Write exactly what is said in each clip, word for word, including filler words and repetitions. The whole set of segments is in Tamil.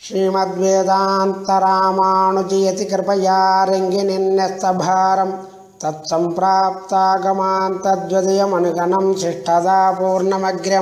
श्रीमद्वेदान्तरामानुजयति कृपया रङ्गिनिन्यस्तभारं तत्सम्प्राप्तागमान् तद्वदयमनुगणं शिष्टदा पूर्णमग्र्यं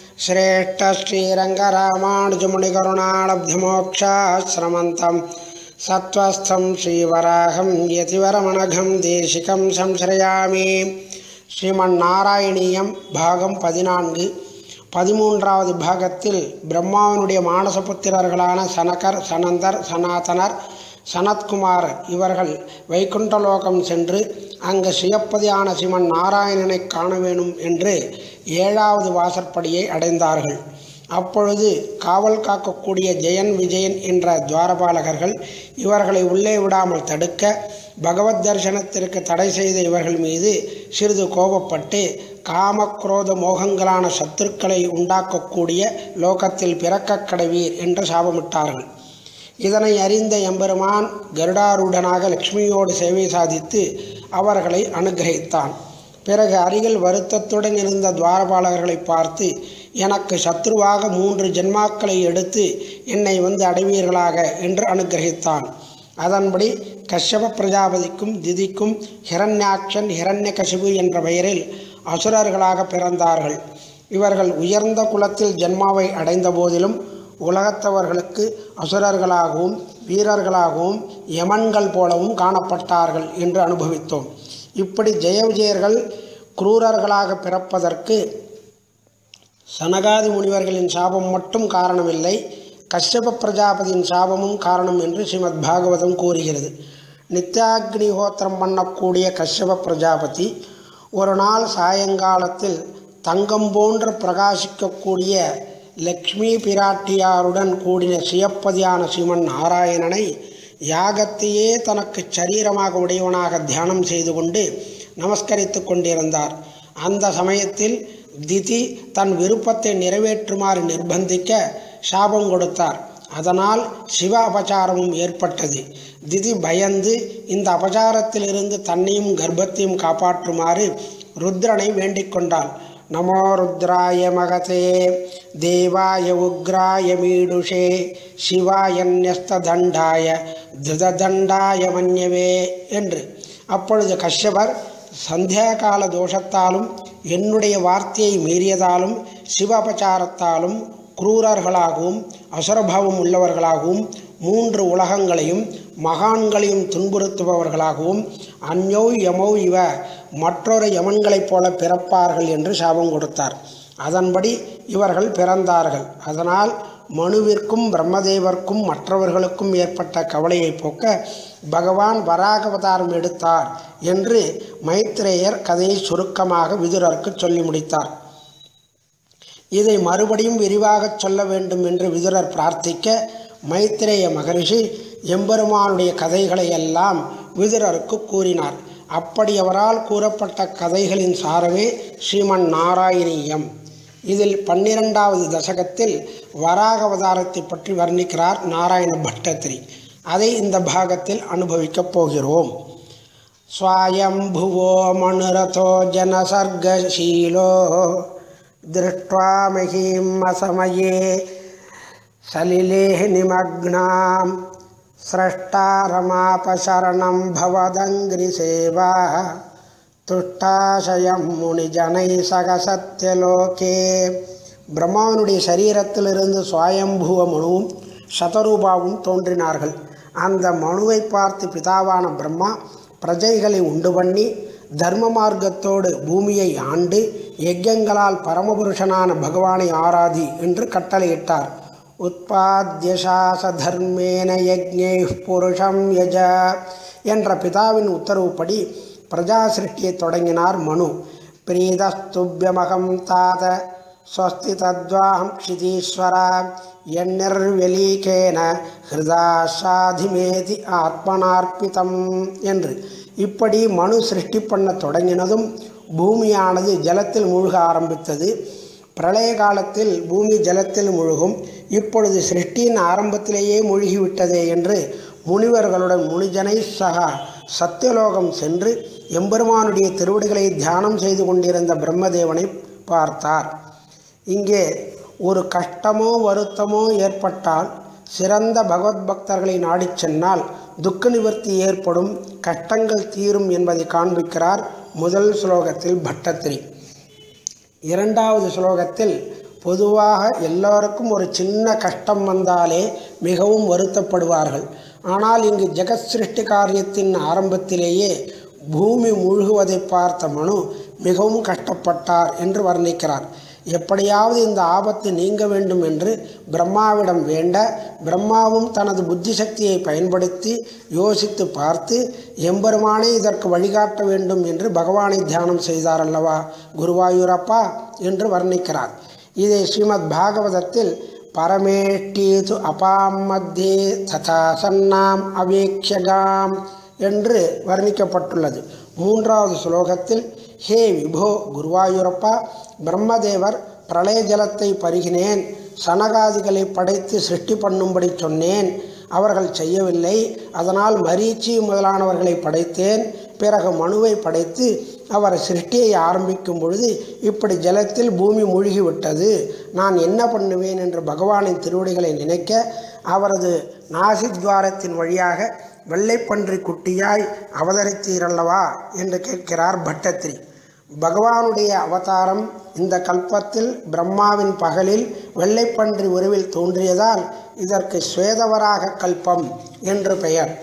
श्रेष्ठश्रीरङ्गरामानुजमुनिकरुणालब्धमोक्षाश्रमन्तं सत्त्वस्थं श्रीवराहं यतिवरमनघं देशिकं संश्रयामि. ஸ்ரீமன்னாராயணீயம் பாகம் பதினான்கு. பதிமூன்றாவது பாகத்தில் பிரம்மாவனுடைய மானசபுத்திரர்களான சனகர், சனந்தர், சனாதனர், சனத்குமாரர் இவர்கள் வைகுண்டலோகம் சென்று அங்கு சுயப்பதியான ஸ்ரீமன் நாராயணனை காண வேணும் என்று ஏழாவது வாசற்படியை அடைந்தார்கள். அப்பொழுது காவல் காக்கக்கூடிய ஜெயன், விஜயன் என்ற துவாரபாலகர்கள் இவர்களை உள்ளே விடாமல் தடுக்க பகவத் தரிசனத்திற்கு தடை செய்த இவர்கள் மீது சிறிது கோபப்பட்டு காமக்ரோத மோகங்களான சத்துருக்களை உண்டாக்கக்கூடிய லோகத்தில் பிறக்க கடவீர் என்று சாபமிட்டார்கள். இதனை அறிந்த எம்பெருமான் கருடாரூடனாக லக்ஷ்மியோடு சேவை சாதித்து அவர்களை அனுகிரகித்தான். பிறகு அருகில் வருத்தத்துடன் இருந்த துவாரபாலகர்களை பார்த்து, எனக்கு சத்ருவாக மூன்று ஜென்மாக்களை எடுத்து என்னை வந்து அடைவீர்களாக என்று அனுகிரகித்தான். அதன்படி கஷ்யப பிரஜாபதிக்கும் திதிக்கும் ஹிரண்யாக்ஷன், ஹிரண்யகசிபு என்ற பெயரில் அசுரர்களாக பிறந்தார்கள். இவர்கள் உயர்ந்த குலத்தில் ஜென்மாவை அடைந்த போதிலும் உலகத்தவர்களுக்கு அசுரர்களாகவும் வீரர்களாகவும் யமன்கள் போலவும் காணப்பட்டார்கள் என்று அனுபவித்தோம். இப்படி ஜெய விஜயர்கள் குரூரர்களாக பிறப்பதற்கு சனகாதி முனிவர்களின் சாபம் மட்டும் காரணமில்லை, கஷ்யப பிரஜாபதியின் சாபமும் காரணம் என்று ஸ்ரீமத் பாகவதம் கூறுகிறது. நித்யாக்னிஹோத்திரம் பண்ணக்கூடிய கஷ்யப பிரஜாபதி ஒரு நாள் சாயங்காலத்தில் தங்கம் போன்று பிரகாசிக்கக்கூடிய லக்ஷ்மி பிராட்டியாருடன் கூடின சுயப்பதியான ஸ்ரீமன் நாராயணனை யாகத்தையே தனக்கு சரீரமாக உடையவனாக தியானம் செய்து கொண்டு நமஸ்கரித்து கொண்டிருந்தார். அந்த சமயத்தில் திதி தன் விருப்பத்தை நிறைவேற்றுமாறு நிர்பந்திக்க சாபம் கொடுத்தார். அதனால் சிவ அபச்சாரமும் ஏற்பட்டது. திதி பயந்து இந்த அபச்சாரத்திலிருந்து தன்னையும் கர்ப்பத்தையும் காப்பாற்றுமாறு ருத்ரனை வேண்டிக் கொண்டாள். நமோ ருத்ராய மகதே தேவாய உக்ராய மீடுஷே சிவாய ன்யஸ்ததண்டாய திருததண்டாய மன்யவே என்று. அப்பொழுது கஷ்யபர் சந்தியாகால தோஷத்தாலும் என்னுடைய வார்த்தையை மீறியதாலும் சிவ அபச்சாரத்தாலும் குரூரர்களாகவும் அசுரபாவம் உள்ளவர்களாகவும் மூன்று உலகங்களையும் மகான்களையும் துன்புறுத்துபவர்களாகவும் அந்யோ யமோ இவ மற்றொரு யமன்களைப் போல பிறப்பார்கள் என்று சாபம் கொடுத்தார். அதன்படி இவர்கள் பிறந்தார்கள். அதனால் மனுவிற்கும் பிரம்மதேவர்க்கும் மற்றவர்களுக்கும் ஏற்பட்ட கவலையை போக்க பகவான் வராகவதாரம் எடுத்தார் என்று மைத்ரேயர் கதையை சுருக்கமாக விதுரருக்கு சொல்லி முடித்தார். இதை மறுபடியும் விரிவாக சொல்ல வேண்டும் என்று விதுரர் பிரார்த்திக்க மைத்ரேய மகரிஷி எம்பெருமானுடைய கதைகளை எல்லாம் விதுரருக்கு கூறினார். அப்படி அவரால் கூறப்பட்ட கதைகளின் சாரமே ஸ்ரீமன் நாராயணீயம். இதில் பன்னிரெண்டாவது தசகத்தில் வராக அவதாரத்தை பற்றி வர்ணிக்கிறார் நாராயண பட்டத்திரி. அதை இந்த பாகத்தில் அனுபவிக்கப் போகிறோம். ஸ்வயம்புவோ மனுரதோ ஜனசர்கசீலோ திருஷ்ட்வா மஹீம் அசமயே சலிலே நிமக்னாம் ஸ்ரஷ்டாரமாபசரணம் பவதங்கிரி சேவா துஷ்டாசயம் முனிஜனை சக சத்யலோகே. பிரம்மாவனுடைய சரீரத்திலிருந்து சுவயம்புவ மனுவும் சதரூபாவும் தோன்றினார்கள். அந்த மனுவை பார்த்து பிதாவான பிரம்மா பிரஜைகளை உண்டு பண்ணி தர்ம மார்க்கத்தோடு பூமியை ஆண்டு யஜ்யங்களால் பரமபுருஷனான பகவானை ஆராதி என்று கட்டளையிட்டார். உத்பாத்யசாச தர்மேன யஜ்ஞை புருஷம் யஜ என்ற பிதாவின் உத்தரவுப்படி பிரஜா சிருஷ்டியை தொடங்கினார் மனு. பிரீதஸ்துப்யமகம் தாத ஸ்வஸ்தி தத்வாஹம் க்ஷிதீஸ்வரா எந்நிர்வெலீகேன ஹிருதா சாதிமேதி ஆத்மனார்ப்பிதம் என்று. இப்படி மனு சிருஷ்டி பண்ண தொடங்கினதும் பூமியானது ஜலத்தில் மூழ்க ஆரம்பித்தது. பிரளய காலத்தில் பூமி ஜலத்தில் மூழ்கும். இப்பொழுது சிருஷ்டியின் ஆரம்பத்திலேயே மூழ்கிவிட்டதே என்று முனிவர்களுடன் முனிஜனை சகா சத்தியலோகம் சென்று எம்பெருமானுடைய திருவடிகளை தியானம் செய்து கொண்டிருந்த பிரம்மதேவனை பார்த்தார். இங்கே ஒரு கஷ்டமோ வருத்தமோ ஏற்பட்டால் சிறந்த பகவத் பக்தர்களை நாடிச் சென்னால் துக்க நிவர்த்தி ஏற்படும், கஷ்டங்கள் தீரும் என்பதை காண்பிக்கிறார் முதல் ஸ்லோகத்தில் பட்டத்திரி. இரண்டாவது ஸ்லோகத்தில் பொதுவாக எல்லோருக்கும் ஒரு சின்ன கஷ்டம் வந்தாலே மிகவும் வருத்தப்படுவார்கள். ஆனால் இங்கு ஜெகத் சிருஷ்டி காரியத்தின் ஆரம்பத்திலேயே பூமி மூழ்குவதை பார்த்த மனு மிகவும் கஷ்டப்பட்டார் என்று வர்ணிக்கிறார். எப்படியாவது இந்த ஆபத்து நீங்க வேண்டும் என்று பிரம்மாவிடம் வேண்ட, பிரம்மாவும் தனது புத்தி சக்தியை பயன்படுத்தி யோசித்து பார்த்து எம்பெருமானே இதற்கு வழிகாட்ட வேண்டும் என்று பகவானை தியானம் செய்தார் அல்லவா குருவாயூரப்பா என்று வர்ணிக்கிறார். இதை ஸ்ரீமத் பாகவதத்தில் பரமேஷ்டீது அபாம் மத்தியே ததா சன்னாம் அவேக்ஷகாம் என்று வர்ணிக்கப்பட்டுள்ளது. மூன்றாவது ஸ்லோகத்தில் ஹே விபோ குருவாயூரப்பா, பிரம்மதேவர் பிரளய ஜலத்தை பருகினேன், சனகாதிகளை படைத்து சிருஷ்டி பண்ணும்படி சொன்னேன், அவர்கள் செய்யவில்லை. அதனால் மரீச்சி முதலானவர்களை படைத்தேன். பிறகு மனுவை படைத்து அவர் சிருஷ்டியை ஆரம்பிக்கும் பொழுது இப்படி ஜலத்தில் பூமி மூழ்கிவிட்டது. நான் என்ன பண்ணுவேன் என்று பகவானின் திருவடிகளை நினைக்க அவரது நாசித்வாரத்தின் வழியாக வெள்ளைப்பன்றி குட்டியாய் அவதரித்தீரல்லவா என்று கேட்கிறார் பட்டத்திரி. பகவானுடைய அவதாரம் இந்த கல்பத்தில் பிரம்மாவின் பகலில் வெள்ளைப்பன்றி உருவில் தோன்றியதால் இதற்கு ஸ்வேதவராக கல்பம் என்று பெயர்.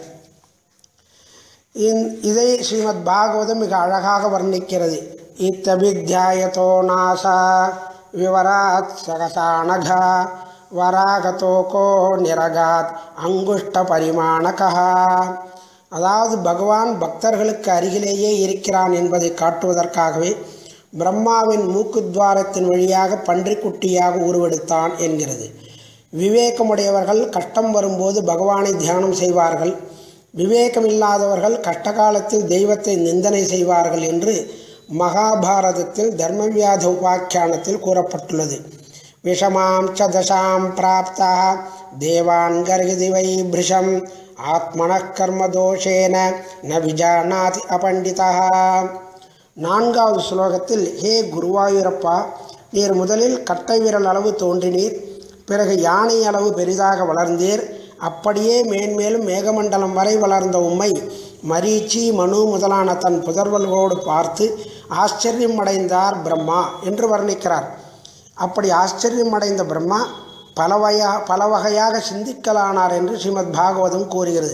இதை ஸ்ரீமத் பாகவதம் மிக அழகாக வர்ணிக்கிறது. இத்தபித்யாயதோ நாசா விவராத் சகசானகா வராகதோகோ நிரகாத் அங்குஷ்ட பரிமாணகா. அதாவது பகவான் பக்தர்களுக்கு அருகிலேயே இருக்கிறான் என்பதை காட்டுவதற்காகவே பிரம்மாவின் மூக்குத்வாரத்தின் வழியாக பன்றிக்குட்டியாக உருவெடுத்தான் என்கிறது. விவேகமுடையவர்கள் கஷ்டம் வரும்போது பகவானை தியானம் செய்வார்கள், விவேகமில்லாதவர்கள் கஷ்டகாலத்தில் தெய்வத்தை நிந்தனை செய்வார்கள் என்று மகாபாரதத்தில் தர்மவியாத உபாக்கியானத்தில் கூறப்பட்டுள்ளது. விஷமாம் ச தசாம் பிராப்தா தேவான் கர்ஹிதி வை பிருஷம் ஆத்மனः கர்மதோஷேன ந விஜானாதி அபண்டிதா. நான்காவது ஸ்லோகத்தில் ஹே குருவாயூரப்பா, நீர் முதலில் கட்டை விரல் அளவு தோன்றினீர், பிறகு யானை அளவு பெரிதாக வளர்ந்தீர். அப்படியே மேன்மேலும் மேகமண்டலம் வரை வளர்ந்த உம்மை மரீச்சி மனு முதலான தன் புதர்வல்களோடு பார்த்து ஆச்சரியம் அடைந்தார் பிரம்மா என்று வர்ணிக்கிறார். அப்படி ஆச்சரியம் அடைந்த பிரம்மா பல வயா பல வகையாக சிந்திக்கலானார் என்று ஸ்ரீமத் பாகவதம் கூறுகிறது.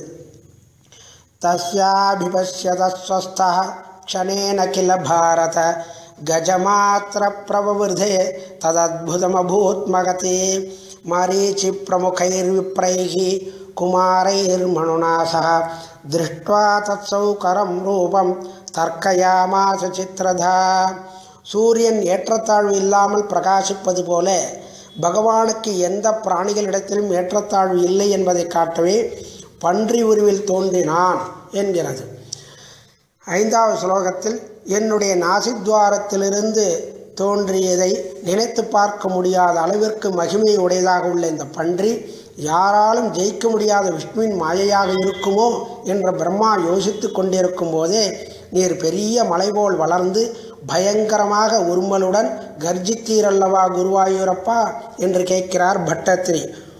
தஸ்யாபிபஷ்யதஸ்வஸ்தா க்ஷணேன கில பாரத கஜமாத்திர பிரவவிருதே ததத்புதமபூத் மகதே மரீச்சி பிரமுகைர்விப்ரைஹி குமாரைர்மணுனா சஹ திருஷ்ட்வா தத்சௌகரம் ரூபம் தர்க்கயாமாச சித்ரதா. சூரியன் ஏற்றத்தாழ்வு இல்லாமல் பிரகாசிப்பது போல பகவானுக்கு எந்த பிராணிகளிடத்திலும் ஏற்றத்தாழ்வு இல்லை என்பதை காட்டவே பன்றி உருவில் தோன்றினான் என்கிறது. ஐந்தாவது ஸ்லோகத்தில் என்னுடைய நாசித்வாரத்திலிருந்து தோன்றியதை நினைத்து பார்க்க முடியாத அளவிற்கு மகிமை உடையதாக உள்ள இந்த பன்றி யாராலும் ஜெயிக்க முடியாத விஷ்ணுவின் மாயையாக இருக்குமோ என்ற பிரம்மா யோசித்து கொண்டிருக்கும் போதே நீர் பெரிய மலைபோல் வளர்ந்து பயங்கரமாக உருமலுடன் கர்ஜித்தீரல்லவா குருவாயூரப்பா என்று கேட்கிறார் பட்டத்திரி.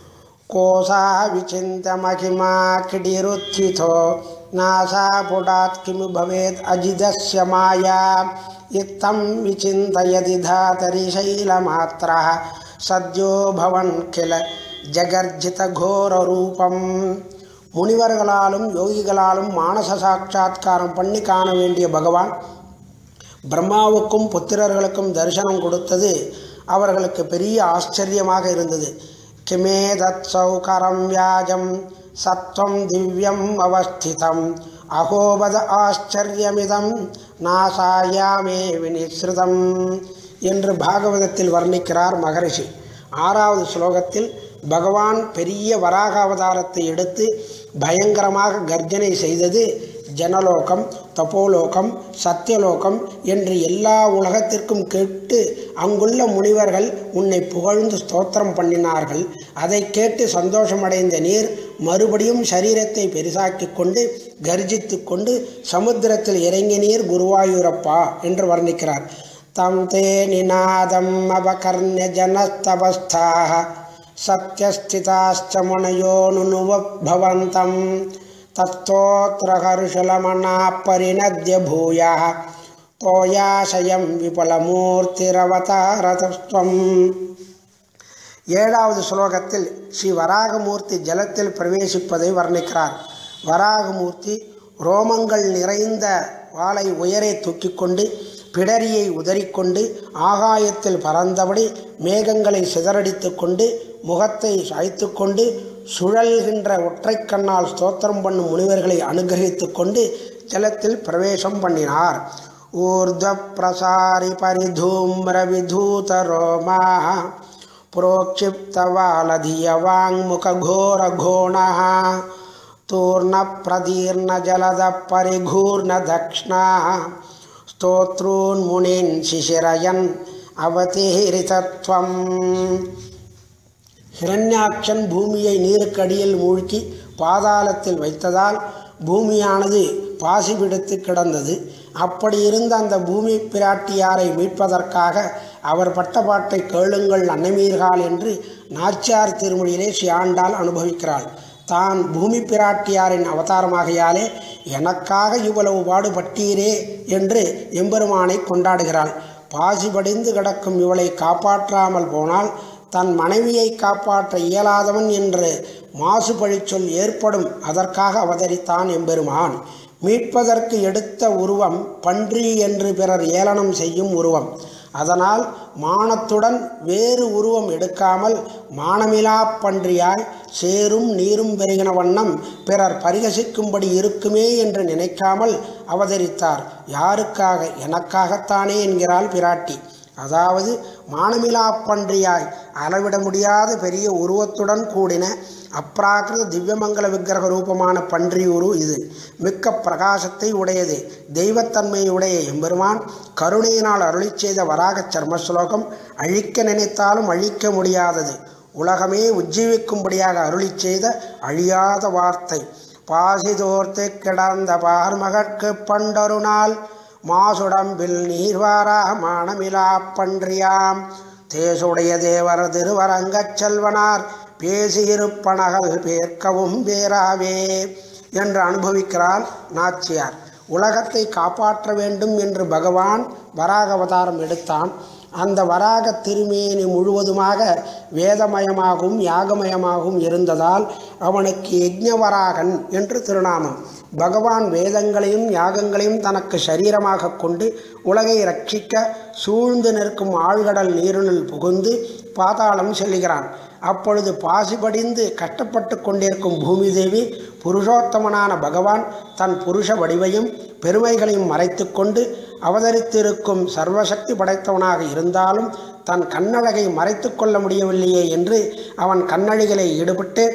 கோசா விசிந்த மகிமா கிடிருத்விதோ நாசா புடாத் கிமு பவேத் அஜிதஸ்ய மாயா இத்தம் விசிந்தயதி தாதரி சைலமாத்ரா சத்யோ பவன் கில ஜகர்ஜித கோர ரூபம். முனிவர்களாலும் யோகிகளாலும் மானச சாட்சாத்காரம் பண்ணி காண வேண்டிய பகவான் பிரம்மாவுக்கும் புத்திரர்களுக்கும் தரிசனம் கொடுத்தது அவர்களுக்கு பெரிய ஆச்சரியமாக இருந்தது. கிமே தத் சௌகரம் வியாஜம் சத்வம் திவ்யம் அவஸ்திதம் அகோபத ஆச்சரியமிதம் நாசாயாமே வினிஸ்ருதம் என்று பாகவதத்தில் வர்ணிக்கிறார் மகரிஷி. ஆறாவது ஸ்லோகத்தில் பகவான் பெரிய வராக அவதாரத்தை எடுத்து பயங்கரமாக கர்ஜனை செய்தது ஜனலோகம், தபோலோகம், சத்தியலோகம் என்று எல்லா உலகத்திற்கும் கேட்டு அங்குள்ள முனிவர்கள் உன்னை புகழ்ந்து ஸ்தோத்திரம் பண்ணினார்கள். அதை கேட்டு சந்தோஷமடைந்த நீர் மறுபடியும் சரீரத்தை பெரிசாக்கி கொண்டு கர்ஜித்து கொண்டு சமுத்திரத்தில் இறங்கினீர் குருவாயூரப்பா என்று வர்ணிக்கிறார். தம் தே நிநாதம் அபகர்ணிய ஜனஸ்தபஸ்தாக சத்யஸ்திதாஸ்ச முனயோ நுனுவத்பவந்தம் தத்தோத்ர ஹர்ஷலமனா பரிநத்ய பூயः தோயாசயம் விபலமூர்த்திரவதாரதஸ்வம். ஏழாவது ஸ்லோகத்தில் ஸ்ரீ வராகமூர்த்தி ஜலத்தில் பிரவேசிப்பதை வர்ணிக்கிறார். வராகமூர்த்தி ரோமங்கள் நிறைந்த வாளை உயரே தூக்கி கொண்டு பிடரியை உதறிக்கொண்டு ஆகாயத்தில் பறந்தபடி மேகங்களை சிதறடித்து கொண்டு முகத்தை சாய்த்து கொண்டு சுழல்கின்ற ஒற்றை கண்ணால் ஸ்தோத்திரம் பண்ணும் முனிவர்களை அனுகிரகித்து கொண்டு ஜலத்தில் பிரவேசம் பண்ணினார். ஊர்த பிரசாரி பரிதூம்ர விதூத ரோமா புரோக்ஷிப்தவாலதியவாங்முக கோர தூர்ண பிரதீர்ண ஜலத பரிகூர்ண தக்ஷ்ணா ஸ்தோத்ரூன் முனின் சிசிரயன் அவதீரிதத்வம். ஹிரண்யாட்சன் பூமியை நீருக்கடியில் மூழ்கி பாதாளத்தில் வைத்ததால் பூமியானது பாசி பிடித்து கிடந்தது. அப்படி இருந்த அந்த பூமி பிராட்டியாரை மீட்பதற்காக அவர் பட்டப்பாட்டை கேளுங்கள் அன்னைமீர்கால் என்று நாச்சியார் திருமொழியிலே ஸ்ரீ ஆண்டாள் அனுபவிக்கிறாள். தான் பூமி பிராட்டியாரின் அவதாரமாகையாலே எனக்காக இவ்வளவு பாடுபட்டீரே என்று எம்பெருமானை கொண்டாடுகிறாள். பாசிபடிந்து கிடக்கும் இவளை காப்பாற்றாமல் போனால் தன் மனைவியை காப்பாற்ற இயலாதவன் என்று மாசுபழிச்சொல் ஏற்படும். அதற்காக அவதரித்தான் எம்பெருமான். மீட்பதற்கு எடுத்த உருவம் பன்றி என்று பிறர் ஏளனம் செய்யும் உருவம். அதனால் மானத்துடன் வேறு உருவம் எடுக்காமல் மானமிலா பன்றியாய் சேரும் நீரும் பெருகின வண்ணம் பிறர் பரிகசிக்கும்படி இருக்குமே என்று நினைக்காமல் அவதரித்தார். யாருக்காக? எனக்காகத்தானே என்கிறாள் பிராட்டி. அதாவது மானமிலா பன்றியாய் அளவிட முடியாத பெரிய உருவத்துடன் கூடின அப்ராகிருத திவ்யமங்கல விக்கிரக ரூபமான பன்றி உரு இது. மிக்க பிரகாசத்தை உடையது. தெய்வத்தன்மையுடைய எம்பெருமான் கருணையினால் அருளி செய்த வராக சர்மஸ்லோகம் அழிக்க நினைத்தாலும் அழிக்க முடியாதது. உலகமே உஜ்ஜீவிக்கும்படியாக அருளி செய்த அழியாத வார்த்தை. பாசிதோர்த்து கிடந்த பார்மகற்கு பண்டொரு நாள் மாசுடம்பில் நீர்வாரா மானமிலா பன்றியாம் தேசுடைய தேவர் திருவரங்கச் செல்வனார் பேசியிருப்பனகள் பேர்க்கவும் பேராவே என்று அனுபவிக்கிறாள் நாச்சியார். உலகத்தை காப்பாற்ற வேண்டும் என்று பகவான் வராக அவதாரம் எடுத்தான். அந்த வராக திருமேனி முழுவதுமாக வேதமயமாகவும் யாகமயமாகவும் இருந்ததால் அவனுக்கு யஜ்ஞவராகன் என்று திருநாமம். பகவான் வேதங்களையும் யாகங்களையும் தனக்கு சரீரமாக கொண்டு உலகை ரட்சிக்க சூழ்ந்து நிற்கும் ஆழ்கடல் நீரினுள் புகுந்து பாதாளம் செல்கிறான். அப்பொழுது பாசிபடிந்து கஷ்டப்பட்டு கொண்டிருக்கும் பூமி தேவி புருஷோத்தமனான பகவான் தன் புருஷ வடிவையும் பெருமைகளையும் மறைத்து கொண்டு அவதரித்திருக்கும் சர்வசக்தி படைத்தவனாக இருந்தாலும் தன் கண்ணழகை மறைத்து கொள்ள முடியவில்லையே என்று அவன் கண்ணழிகளை ஈடுபட்டு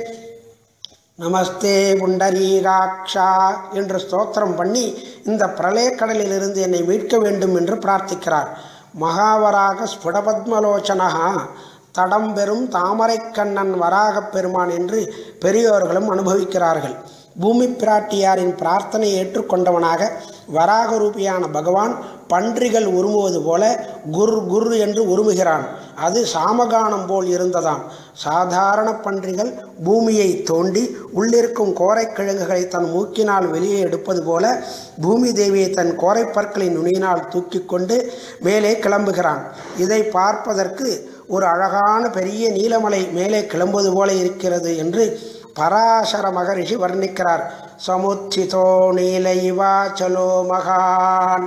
நமஸ்தே புண்டரீகாக்ஷா என்று ஸ்தோத்திரம் பண்ணி இந்த பிரளயக்கடலிலிருந்து என்னை மீட்க வேண்டும் என்று பிரார்த்திக்கிறார். மகாவராக ஸ்புடபத்மலோச்சனகா தடம் பெறும் தாமரை கண்ணன் வராகப் பெருமான் என்று பெரியோர்களும் அனுபவிக்கிறார்கள். பூமி பிராட்டியாரின் பிரார்த்தனை ஏற்றுக்கொண்டவனாக வராக ரூபியான பகவான் பன்றிகள் உருமுவது போல குர் குர் என்று உருமுகிறான். அது சாமகானம் போல் இருந்ததாம். சாதாரண பன்றிகள் பூமியை தோண்டி உள்ளிருக்கும் கோரைக்கிழங்குகளை தன் மூக்கினால் வெளியே எடுப்பது போல பூமி தேவியை தன் கோரைப்பற்களின் நுனியினால் தூக்கி கொண்டு மேலே கிளம்புகிறான். இதை பார்ப்பதற்கு ஒரு அழகான பெரிய நீலமலை மேலே கிளம்புவது போல இருக்கிறது என்று பராசர மகரிஷி வர்ணிக்கிறார். சமுச்சிதோ நீலைவாச்சலோ மகான்.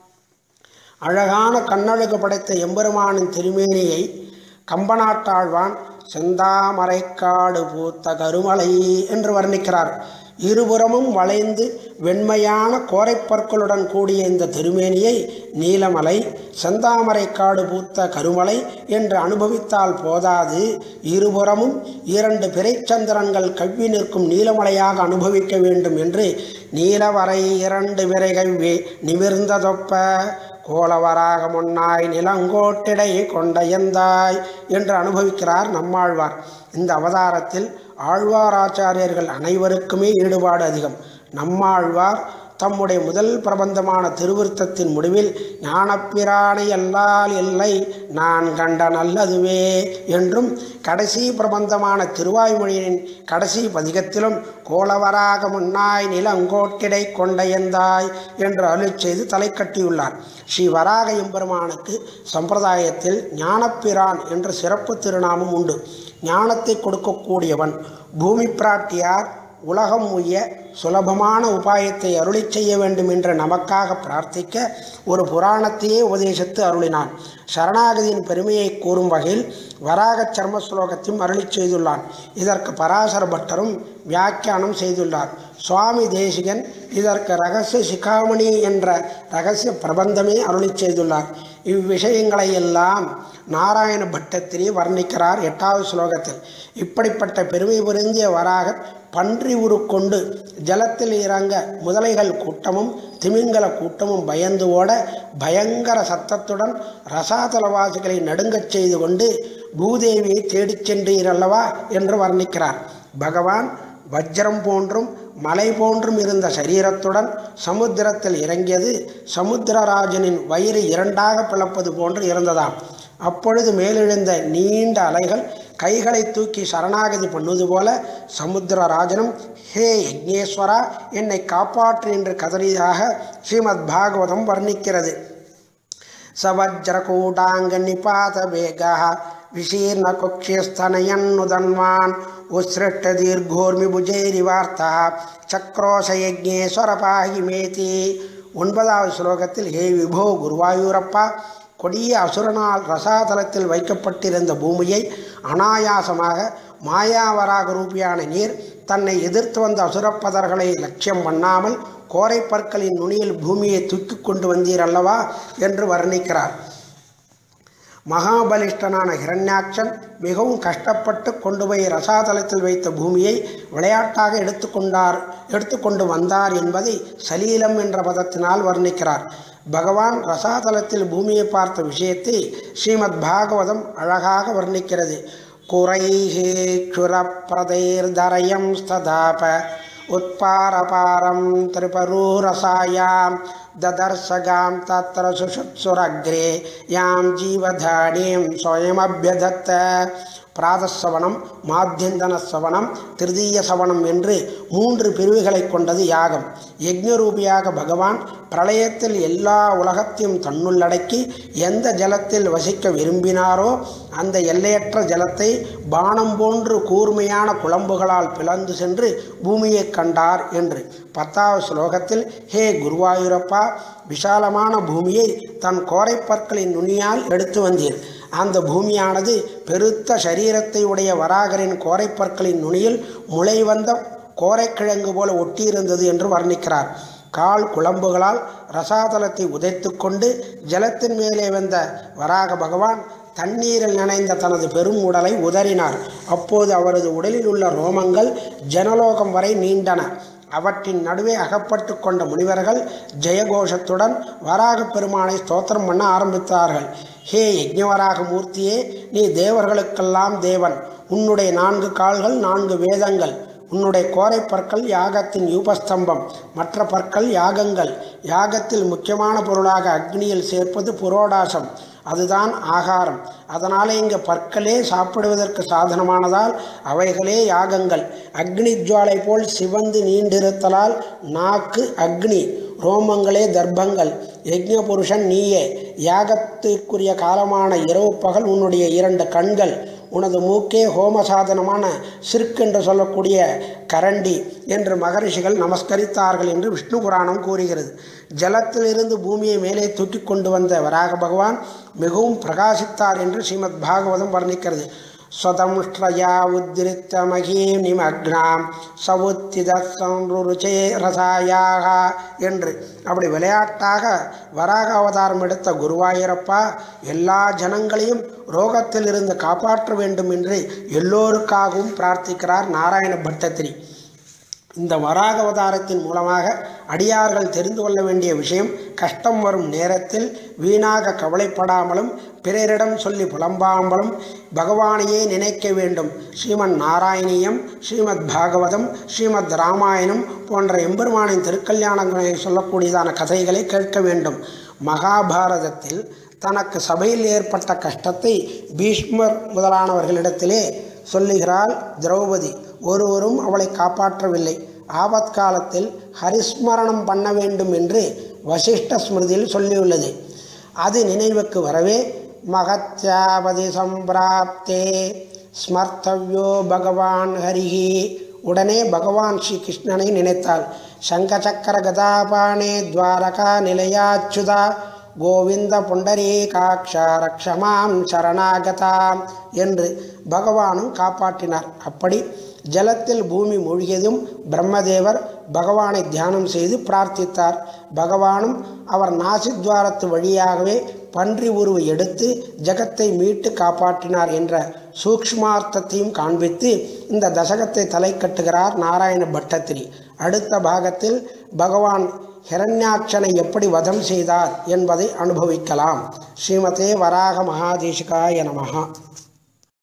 அழகான கண்ணழகு படைத்த எம்பெருமானின் திருமேனியை கம்பநாட்டாழ்வான் செந்தாமரைக்காடு பூத்த கருமலை என்று வர்ணிக்கிறார். இருபுறமும் வளைந்து வெண்மையான கோரைப்பற்களுடன் கூடிய இந்த திருமேனியை நீலமலை, செந்தாமரைக்காடு பூத்த கருமலை என்று அனுபவித்தால் போதாது, இருபுறமும் இரண்டு பிறைச்சந்திரன்கள் கவ்வி நிற்கும் நீலமலையாக அனுபவிக்க வேண்டும் என்று நீலவரை இரண்டு பிறை கவ்வி நிமிர்ந்ததொப்ப கோலவராக முன்னாய் நிலங்கோட்டிடை கொண்ட எந்தாய் என்று அனுபவிக்கிறார் நம்மாழ்வார். இந்த அவதாரத்தில் ஆழ்வாராச்சாரியர்கள் அனைவருக்குமே ஈடுபாடு அதிகம். நம்மாழ்வார் தம்முடைய முதல் பிரபந்தமான திருவிருத்தத்தின் முடிவில் ஞானப்பிரானை அல்லால் இல்லை நான் கண்ட நல்லதுவே என்றும், கடைசி பிரபந்தமான திருவாய்மொழியின் கடைசி பதிகத்திலும் கோலவராக முன்னாய் நிலங்கோட்டிடை கொண்டையந்தாய் என்று அருளிச் செய்து தலை கட்டியுள்ளார். ஸ்ரீ வராக எம்பெருமானுக்கு சம்பிரதாயத்தில் ஞானப்பிரான் என்ற சிறப்பு திருநாமம் உண்டு. ஞானத்தை கொடுக்கக்கூடியவன். பூமி பிராட்டியார் உலகம் உய்ய சுலபமான உபாயத்தை அருளி செய்ய வேண்டும் என்று நமக்காக பிரார்த்திக்க ஒரு புராணத்தையே உபதேசித்து அருளினான். சரணாகதியின் பெருமையை கூறும் வகையில் வராக சர்ம ஸ்லோகத்தையும் அருளி செய்துள்ளான். இதற்கு பராசர பட்டரும் வியாக்கியானம் செய்துள்ளார். சுவாமி தேசிகன் இதற்கு ரகசிய சிகாமணி என்ற ரகசிய பிரபந்தமே அருளி செய்துள்ளார். இவ்விஷயங்களை எல்லாம் நாராயண பட்டத்திரி வர்ணிக்கிறார் எட்டாவது ஸ்லோகத்தில். இப்படிப்பட்ட பெருமை பொருந்திய வராகர் பன்றி உரு கொண்டு ஜலத்தில் இறங்க முதலைகள் கூட்டமும் திமிங்கல கூட்டமும் பயந்து ஓட பயங்கர சத்தத்துடன் ரசாதலவாசிகளை நடுங்கச் செய்து கொண்டு பூதேவியை தேடிச் சென்றீரல்லவா என்று வர்ணிக்கிறார். பகவான் வஜ்ரம் போன்றும் மலை போன்றும் இருந்த சரீரத்துடன் சமுத்திரத்தில் இறங்கியது சமுத்திரராஜனின் வயிறு இரண்டாக பிளப்பது போன்று இருந்ததாம். அப்பொழுது மேலெழுந்த நீண்ட அலைகள் கைகளை தூக்கி சரணாகதி பண்ணுவது போல சமுத்திரராஜனும் ஹே யக்ஞேஸ்வரா என்னை காப்பாற்று என்று கதறியதாக ஸ்ரீமத் பாகவதம் வர்ணிக்கிறது. சவஜ்ரகூடாங்க நிபாத வேகா விசீர்ண குக்ஷிஸ்தனயன்னுதன்வான் உஸ்ருஷ்ட தீர்கோர்மி புஜேரிவார்த்தா சக்ரோஷ யக்ஞேஸ்வர பாகி மேதி. ஒன்பதாவது ஸ்லோகத்தில் ஹே விபோ குருவாயூரப்பா, கொடிய அசுரனால் ரசாதலத்தில் வைக்கப்பட்டிருந்த பூமியை அனாயாசமாக மாயாவராக ரூபியான நீர் தன்னை எதிர்த்து வந்த அசுரப்பதர்களை லட்சியம் பண்ணாமல் கோரை பற்களின் நுனியில் பூமியை தூக்கி கொண்டு வந்தீர் அல்லவா என்று வர்ணிக்கிறார். மகாபலிஷ்டனான ஹிரண்யாட்சன் மிகவும் கஷ்டப்பட்டு கொண்டு போய் ரசாதலத்தில் வைத்த பூமியை விளையாட்டாக எடுத்துக்கொண்டார் எடுத்துக்கொண்டு வந்தார் என்பதை சலீலம் என்ற பதத்தினால் வர்ணிக்கிறார். பகவான் ரசாதலத்தில் பூமியை பார்த்த விஷயத்தை ஸ்ரீமத் பாகவதம் அழகாக வர்ணிக்கிறது. குரைஹே க்ஷுரப்ரதைர்தரயம் ஸ்ததாப உத்பாரபாரம் திரிபரூரசாயாம் ததர்சகாம் தத்ர சுஷுத்சுரக்ரே யாம் ஜீவதானீம் ஸ்வயமப்யதத்த. பிராதசவனம், மாத்தியந்தன சவனம், திருதீய சவனம் என்று மூன்று பிரிவுகளை கொண்டது யாகம். யஜ்ஞரூபியாக பகவான் பிரளயத்தில் எல்லா உலகத்தையும் தன்னுள்ளடக்கி எந்த ஜலத்தில் வசிக்க விரும்பினாரோ அந்த எல்லையற்ற ஜலத்தை பானம் போன்று கூர்மையான குழம்புகளால் பிளந்து சென்று பூமியை கண்டார் என்று. பத்தாவது ஸ்லோகத்தில் ஹே குருவாயூரப்பா, விஷாலமான பூமியை தன் கோரைப்பற்களின் நுனியால் எடுத்து வந்தீர். அந்த பூமியானது பெருத்த சரீரத்தை உடைய வராகரின் கோரைப்பற்களின் நுனியில் முளை வந்த கோரைக்கிழங்கு போல ஒட்டியிருந்தது என்று வர்ணிக்கிறார். கால் குழம்புகளால் ரசாதலத்தை உதைத்து கொண்டு ஜலத்தின் மேலே வந்த வராக பகவான் தண்ணீரில் நனைந்த தனது பெரும் உடலை உதறினார். அப்போது அவரது உடலில் உள்ள ரோமங்கள் ஜனலோகம் வரை நீண்டன. அவற்றின் நடுவே அகப்பட்டு கொண்ட முனிவர்கள் ஜெயகோஷத்துடன் வராக பெருமானை ஸ்தோத்திரம் பண்ண ஆரம்பித்தார்கள். ஹே யஜ்ஞவராக மூர்த்தியே, நீ தேவர்களுக்கெல்லாம் தேவன். உன்னுடைய நான்கு கால்கள் நான்கு வேதங்கள். உன்னுடைய கோரை பற்கள் யாகத்தின் யூபஸ்தம்பம். மற்ற பற்கள் யாகங்கள். யாகத்தில் முக்கியமான பொருளாக அக்னியில் சேர்ப்பது புரோடாசம், அதுதான் ஆகாரம். அதனாலே இங்கே பற்களே சாப்பிடுவதற்கு சாதனமானதால் அவைகளே யாகங்கள். அக்னி ஜுவாலை போல் சிவந்து நீண்டிருத்தலால் நாக்கு அக்னி, ரோமங்களே தர்ப்பங்கள். யஜ்ஞ புருஷன் நீயே. யாகத்திற்குரிய காலமான இரவு பகல் உன்னுடைய இரண்டு கண்கள். உனது மூக்கே ஹோம சாதனமான சிற்கு என்று சொல்லக்கூடிய கரண்டி என்று மகரிஷிகள் நமஸ்கரித்தார்கள் என்று விஷ்ணு புராணம் கூறுகிறது. ஜலத்திலிருந்து பூமியை மேலே தூக்கி கொண்டு வந்த வராக பகவான் மிகவும் பிரகாசித்தார் என்று ஸ்ரீமத் பாகவதம் வர்ணிக்கிறது. ஸ்வதம்ஷ்ட்ரயா உத்திரித்த மகீம் நிமக்னாம் சவுத்திதே ரசாயாக என்று. அப்படி விளையாட்டாக வராக அவதாரம் எடுத்த குருவாயூரப்பா, எல்லா ஜனங்களையும் ரோகத்தில் இருந்து காப்பாற்ற வேண்டும் என்று எல்லோருக்காகவும் பிரார்த்திக்கிறார் நாராயண பட்டத்திரி. இந்த வராக அவதாரத்தின் மூலமாக அடியார்கள் தெரிந்து கொள்ள வேண்டிய விஷயம், கஷ்டம் வரும் நேரத்தில் வீணாக கவலைப்படாமலும் பிறரிடம் சொல்லி புலம்பாம்பலும் பகவானையே நினைக்க வேண்டும். ஸ்ரீமன் நாராயணியம், ஸ்ரீமத் பாகவதம், ஸ்ரீமத் ராமாயணம் போன்ற எம்பெருமானின் திருக்கல்யாணங்களை சொல்லக்கூடியதான கதைகளை கேட்க வேண்டும். மகாபாரதத்தில் தனக்கு சபையில் ஏற்பட்ட கஷ்டத்தை பீஷ்மர் முதலானவர்களிடத்திலே சொல்லுகிறாள் திரௌபதி. ஒருவரும் அவளை காப்பாற்றவில்லை. ஆபத்காலத்தில் ஹரிஸ்மரணம் பண்ண வேண்டும் என்று வசிஷ்ட ஸ்மிருதியில் சொல்லியுள்ளது. அது நினைவுக்கு வரவே மகத்யாபதி சம்பிராப்தே ஸ்மர்த்தவ்யோ பகவான் ஹரிஹி, உடனே பகவான் ஸ்ரீ கிருஷ்ணனை நினைத்தாள். சங்கசக்கர கதாபானே துவாரகா நிலையாச்சுதா கோவிந்த புண்டரீகாட்சா ரக்ஷமாம் சரணாகதா என்று பகவானும் காப்பாற்றினார். அப்படி ஜலத்தில் பூமி மூழ்கியதும் பிரம்மதேவர் பகவானை தியானம் செய்து பிரார்த்தித்தார். பகவானும் அவர் நாசித்வாரத்து வழியாகவே பன்றி உருவை எடுத்து ஜகத்தை மீட்டு காப்பாற்றினார் என்ற சூக்ஷ்மார்த்தத்தையும் காண்பித்து இந்த தசகத்தை தலை கட்டுகிறார் நாராயண பட்டத்திரி. அடுத்த பாகத்தில் பகவான் ஹிரண்யாட்சனை எப்படி வதம் செய்தார் என்பதை அனுபவிக்கலாம். ஸ்ரீமதே வராக மகாதேசிகாய நமஹ.